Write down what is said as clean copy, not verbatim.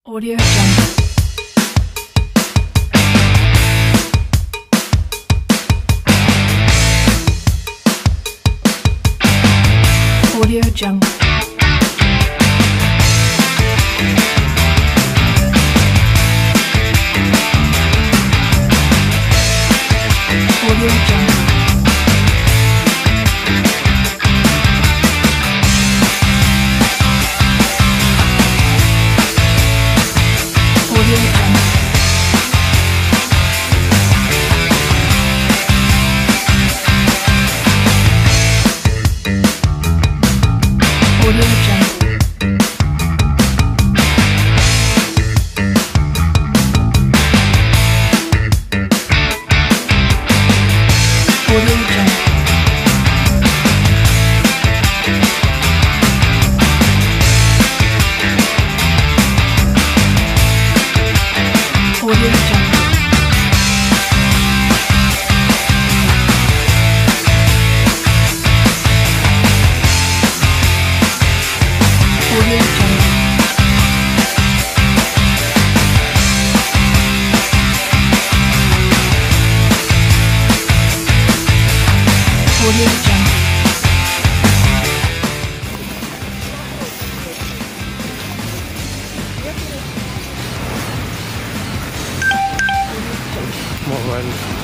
Audio Jungle. Audio Jungle. Audio Jungle. Audio Jungle. Audio Jungle. Audio Jungle. Audio Jungle. Audio Jungle. Audio Jungle. Mobile.